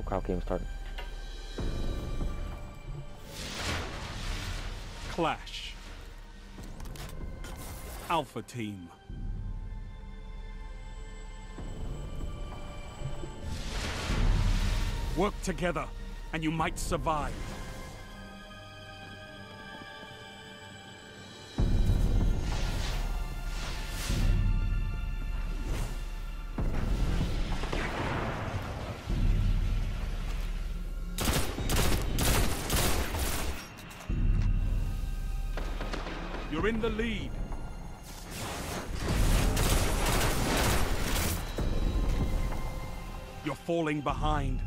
crowd game starting. Clash. Alpha Team. Work together, and you might survive. You're in the lead. You're falling behind.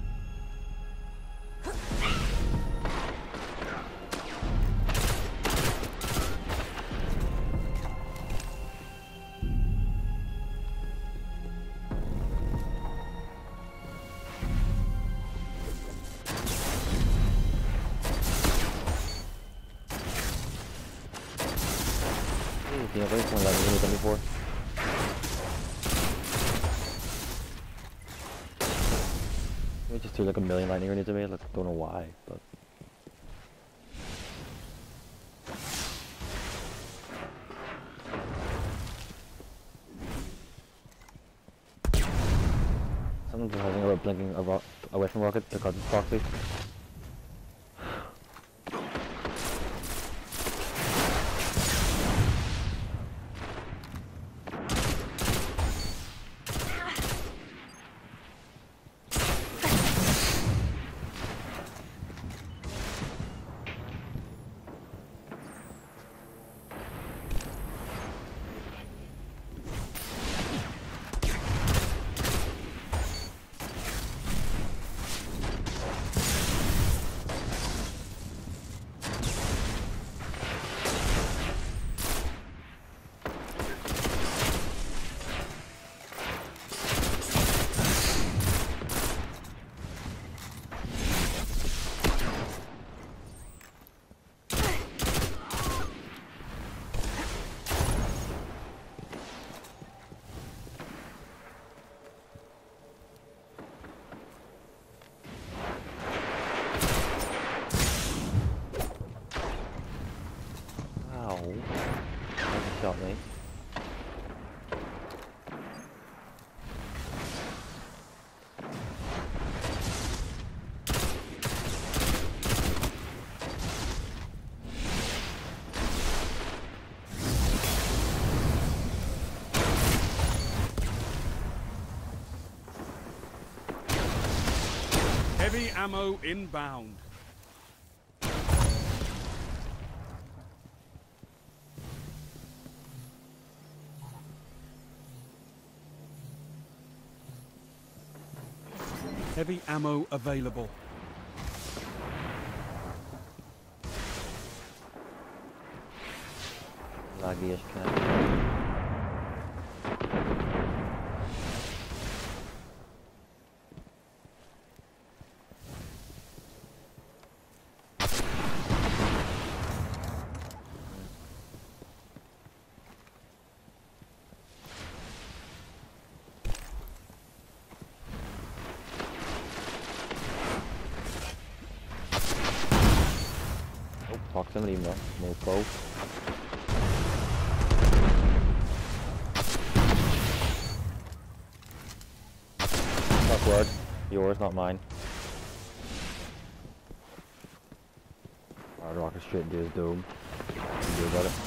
Yeah, wait for that really done before. We just threw like a million lightning grenades at me, like don't know why, but someone's having a blinking a weapon rocket because it's proxy. Shot me. Heavy ammo inbound. Heavy ammo available. Laggy-ish kind. Proximity no go. Word. Yours, not mine. Hard rocket straight into his dome. What can you do about it?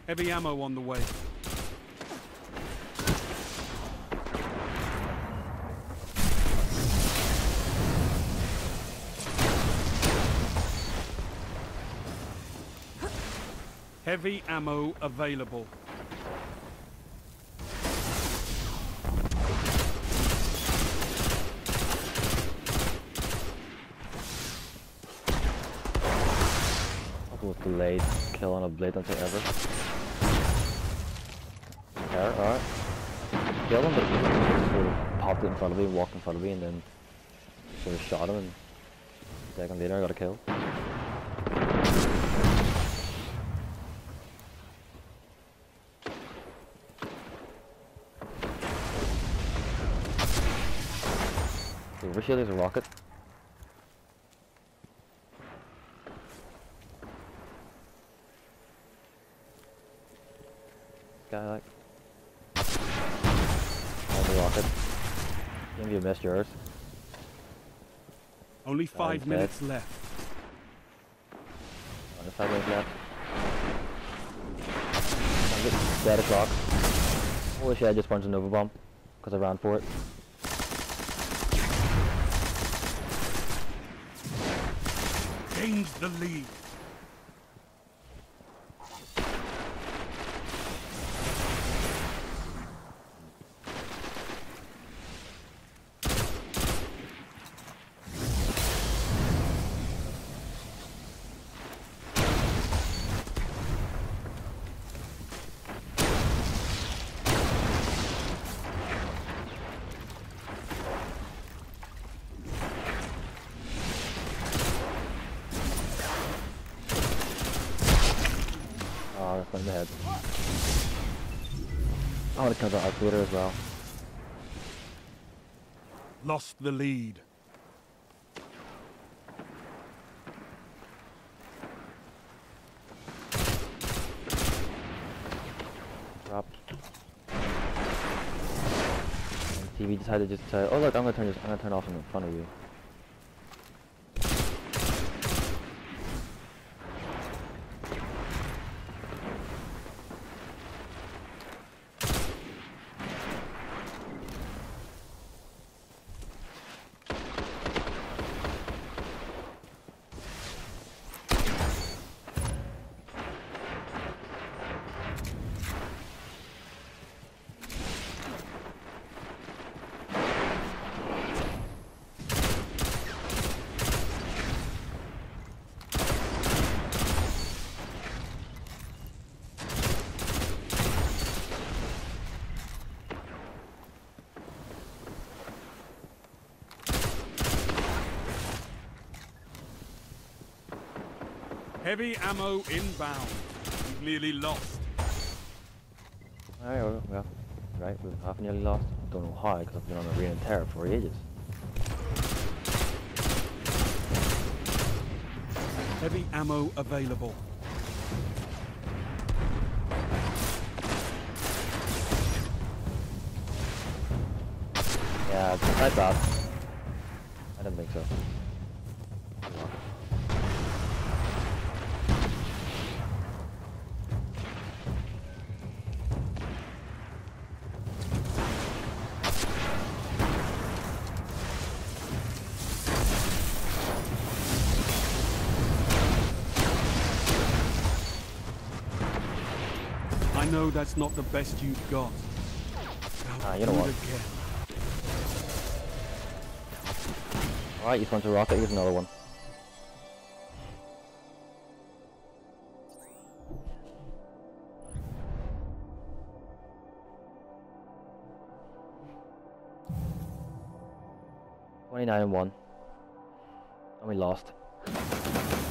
Heavy ammo on the way. Heavy ammo available. That was delayed kill on a blade until ever. Okay, alright. Kill him, but he just sort of popped it in front of me, walked in front of me, and then sort of shot him, and a second later I got a kill. The overshield is a rocket. Guy like the rocket. Maybe you missed yours. Only 5 dead. minutes left. Only 5 minutes left. I'm getting dead o'clock. Holy shit, I just punched a Nova Bomb because I ran for it. Gains the lead. Oh, that's in the head. I want to counter our Twitter as well. Lost the lead. Dropped. And TV decided just to, oh look, I'm gonna turn off in front of you. Heavy ammo inbound. We've nearly lost. Alright, well, right, we've half nearly lost. Don't know how, because I've been on the Reign in Terror for ages. Heavy ammo available. Yeah, it's like that. I don't think so. I know that's not the best you've got. Now You know do what? it again. Alright, you spawned a rocket, here's another one. $29 and 1. And we lost.